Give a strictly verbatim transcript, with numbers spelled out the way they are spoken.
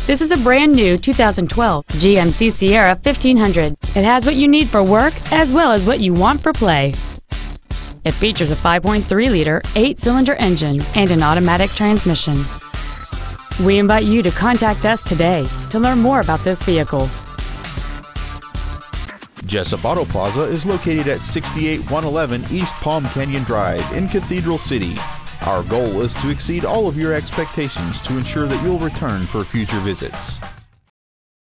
This is a brand new two thousand twelve G M C Sierra fifteen hundred. It has what you need for work as well as what you want for play. It features a five point three liter eight-cylinder engine and an automatic transmission. We invite you to contact us today to learn more about this vehicle. Jessup Auto Plaza is located at sixty-eight one eleven East Palm Canyon Drive in Cathedral City. Our goal is to exceed all of your expectations to ensure that you'll return for future visits.